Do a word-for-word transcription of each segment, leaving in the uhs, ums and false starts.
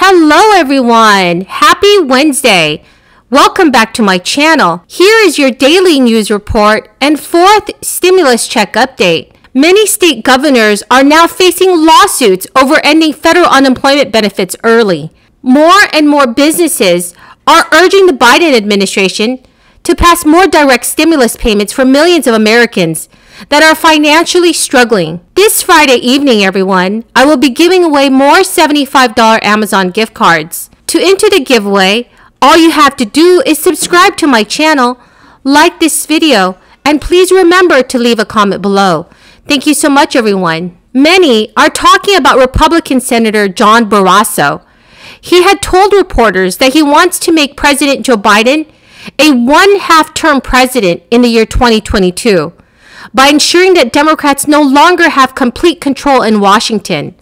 Hello everyone! Happy Wednesday! Welcome back to my channel. Here is your daily news report and fourth stimulus check update. Many state governors are now facing lawsuits over ending federal unemployment benefits early. More and more businesses are urging the Biden administration to pass more direct stimulus payments for millions of Americans that are financially struggling. This Friday evening, everyone, I will be giving away more seventy-five dollar Amazon gift cards. To enter the giveaway, all you have to do is subscribe to my channel, like this video, and please remember to leave a comment below. Thank you so much, everyone. Many are talking about Republican Senator John Barrasso. He had told reporters that he wants to make President Joe Biden a one-half-term president in the year twenty twenty-two. By ensuring that Democrats no longer have complete control in Washington.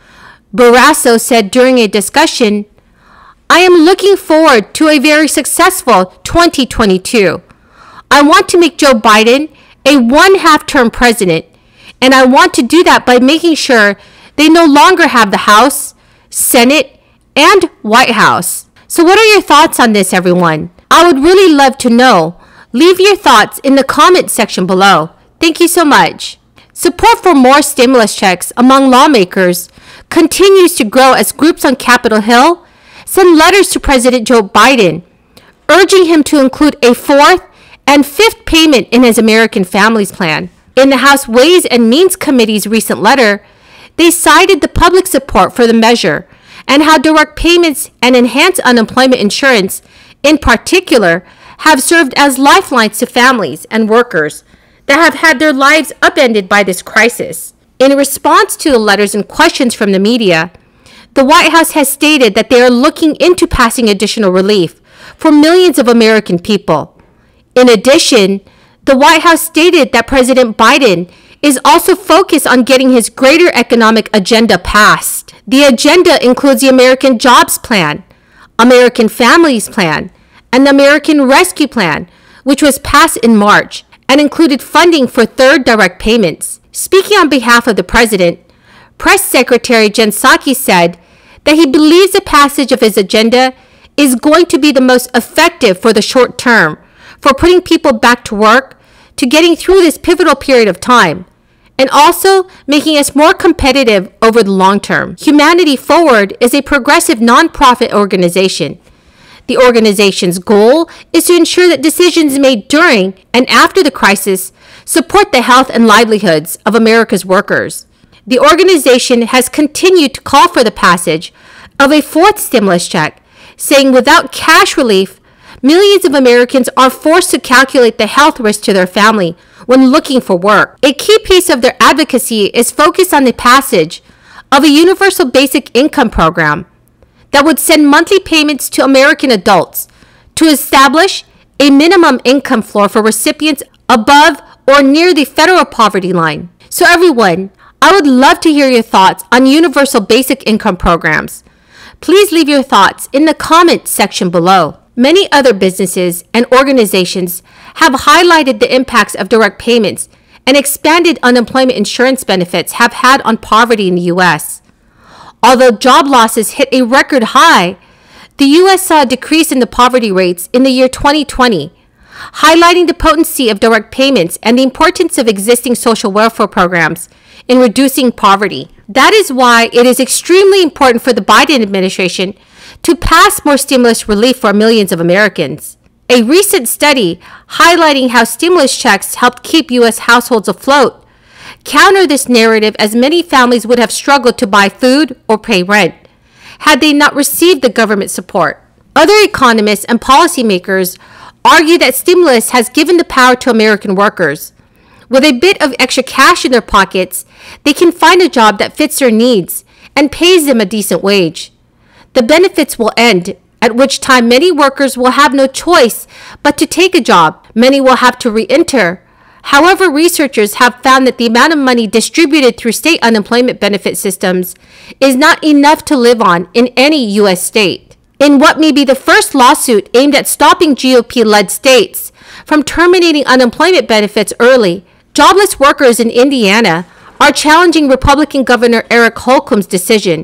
Barrasso said during a discussion, "I am looking forward to a very successful twenty twenty-two. I want to make Joe Biden a one-half-term president, and I want to do that by making sure they no longer have the House, Senate, and White House." So what are your thoughts on this, everyone? I would really love to know. Leave your thoughts in the comment section below. Thank you so much. Support for more stimulus checks among lawmakers continues to grow as groups on Capitol Hill send letters to President Joe Biden, urging him to include a fourth and fifth payment in his American Families Plan. In the House Ways and Means Committee's recent letter, they cited the public support for the measure and how direct payments and enhanced unemployment insurance, in particular, have served as lifelines to families and workers that have had their lives upended by this crisis. In response to the letters and questions from the media, the White House has stated that they are looking into passing additional relief for millions of American people. In addition, the White House stated that President Biden is also focused on getting his greater economic agenda passed. The agenda includes the American Jobs Plan, American Families Plan, and the American Rescue Plan, which was passed in March and included funding for third direct payments. Speaking on behalf of the president, Press Secretary Jen Psaki said that he believes the passage of his agenda is going to be the most effective for the short term, for putting people back to work, to getting through this pivotal period of time, and also making us more competitive over the long term. Humanity Forward is a progressive nonprofit organization. The organization's goal is to ensure that decisions made during and after the crisis support the health and livelihoods of America's workers. The organization has continued to call for the passage of a fourth stimulus check, saying without cash relief, millions of Americans are forced to calculate the health risk to their family when looking for work. A key piece of their advocacy is focused on the passage of a universal basic income program that would send monthly payments to American adults to establish a minimum income floor for recipients above or near the federal poverty line. So everyone, I would love to hear your thoughts on universal basic income programs. Please leave your thoughts in the comment section below. Many other businesses and organizations have highlighted the impacts of direct payments and expanded unemployment insurance benefits have had on poverty in the U S Although job losses hit a record high, the U S saw a decrease in the poverty rates in the year twenty twenty, highlighting the potency of direct payments and the importance of existing social welfare programs in reducing poverty. That is why it is extremely important for the Biden administration to pass more stimulus relief for millions of Americans. A recent study highlighting how stimulus checks helped keep U S households afloat counter this narrative, as many families would have struggled to buy food or pay rent had they not received the government support. Other economists and policymakers argue that stimulus has given the power to American workers. With a bit of extra cash in their pockets, they can find a job that fits their needs and pays them a decent wage. The benefits will end, at which time many workers will have no choice but to take a job. Many will have to re-enter. However, researchers have found that the amount of money distributed through state unemployment benefit systems is not enough to live on in any U S state. In what may be the first lawsuit aimed at stopping G O P-led states from terminating unemployment benefits early, jobless workers in Indiana are challenging Republican Governor Eric Holcomb's decision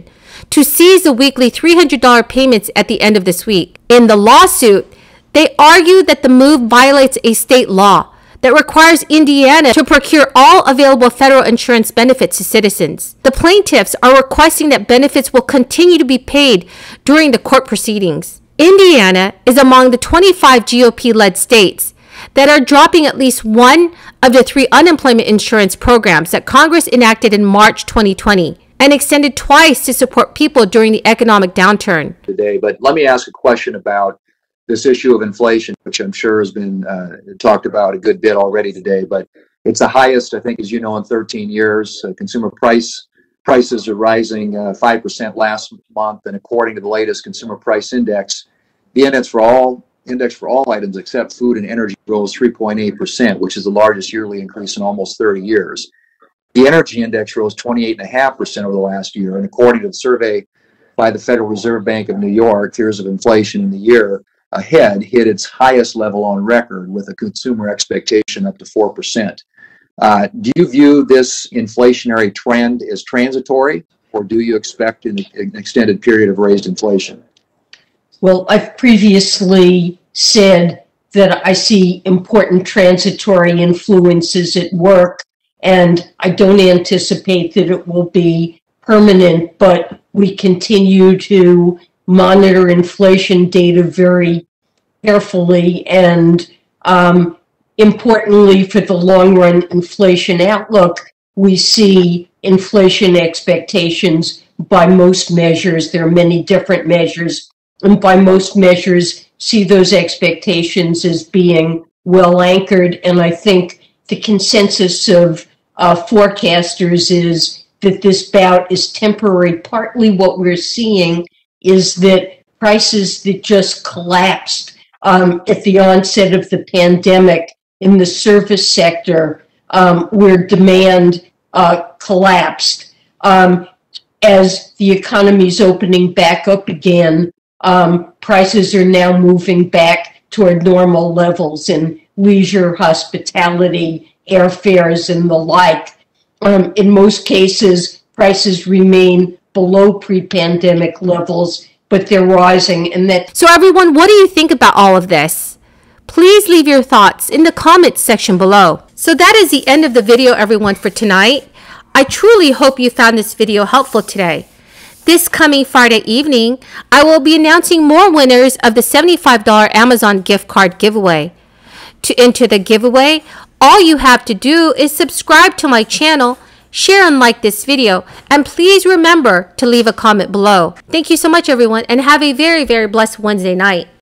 to seize the weekly three hundred dollars payments at the end of this week. In the lawsuit, they argue that the move violates a state law that requires Indiana to procure all available federal insurance benefits to citizens. The plaintiffs are requesting that benefits will continue to be paid during the court proceedings. Indiana is among the twenty-five G O P-led states that are dropping at least one of the three unemployment insurance programs that Congress enacted in March twenty twenty and extended twice to support people during the economic downturn. Today, but let me ask a question about this issue of inflation, which I'm sure has been uh, talked about a good bit already today, but it's the highest, I think, as you know, in thirteen years. Uh, consumer price prices are rising uh, five percent last month, and according to the latest consumer price index, the index for all index for all items except food and energy rose three point eight percent, which is the largest yearly increase in almost thirty years. The energy index rose twenty-eight point five percent over the last year, and according to the survey by the Federal Reserve Bank of New York, fears of inflation in the year ahead hit its highest level on record, with a consumer expectation up to four percent. Uh, do you view this inflationary trend as transitory, or do you expect an, an extended period of raised inflation? Well, I've previously said that I see important transitory influences at work, and I don't anticipate that it will be permanent, but we continue to monitor inflation data very carefully, and um, importantly, for the long run inflation outlook, we see inflation expectations by most measures. There are many different measures, and by most measures see those expectations as being well anchored. And I think the consensus of uh, forecasters is that this bout is temporary. Partly what we're seeing is that prices that just collapsed um, at the onset of the pandemic in the service sector, um, where demand uh, collapsed, um, as the economy's opening back up again, um, prices are now moving back toward normal levels in leisure, hospitality, airfares, and the like. Um, in most cases, prices remain below pre-pandemic levels, but they're rising. And that. So everyone, what do you think about all of this? Please leave your thoughts in the comments section below. So that is the end of the video, everyone, for tonight. I truly hope you found this video helpful today. This coming Friday evening, I will be announcing more winners of the seventy-five dollar Amazon gift card giveaway. To enter the giveaway, all you have to do is subscribe to my channel, share and like this video, and please remember to leave a comment below. Thank you so much, everyone, and have a very, very blessed Wednesday night.